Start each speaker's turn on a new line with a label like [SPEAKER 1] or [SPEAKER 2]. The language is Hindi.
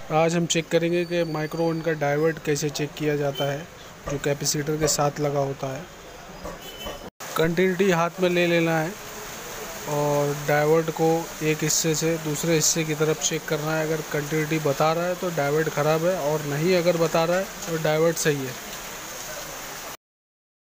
[SPEAKER 1] आज हम चेक करेंगे कि माइक्रो ओवन का डायोड कैसे चेक किया जाता है, जो कैपेसिटर के साथ लगा होता है। कंटिन्यूटी हाथ में ले लेना है और डायोड को एक हिस्से से दूसरे हिस्से की तरफ चेक करना है। अगर कंटिन्यूटी बता रहा है तो डायोड ख़राब है, और नहीं अगर बता रहा है तो डायोड सही है।